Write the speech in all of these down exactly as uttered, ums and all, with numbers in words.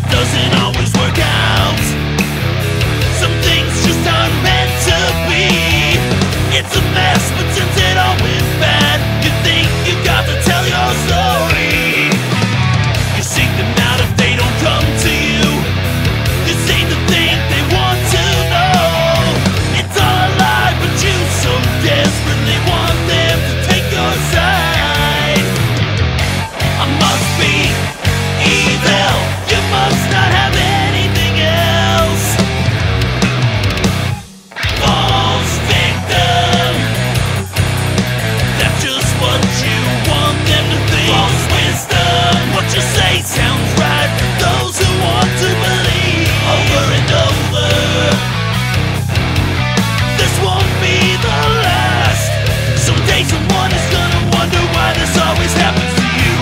doesn't always work out. Some things just aren't meant to be. It's a mess, but since it all went bad, you think you got to tell your story. You seek them out if they don't come to you. You seem to think they want to know. It's all a lie, but you so desperately want them to take your side. I must be evil. You must not have anything else. False victim. That's just what you want them to think. False wisdom. What you say sounds right for those who want to believe. Over and over. This won't be the last. Someday someone is gonna wonder why this always happens to you.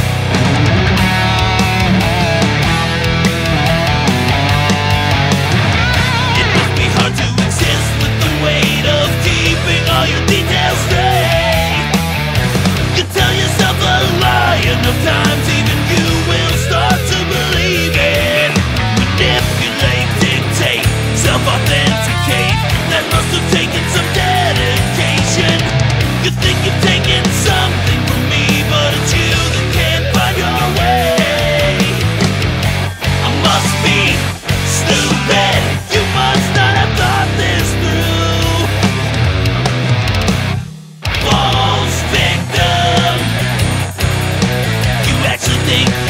It must be hard to exist with the weight of keeping all your details straight. You tell yourself a lie enough times, even you will start to believe it. Manipulate, dictate, self-authenticate. That must have taken some dedication. You think you've taken something from me, but it's you that can't find your way. I must be stupid. You must not have thought this through. False victim. You actually think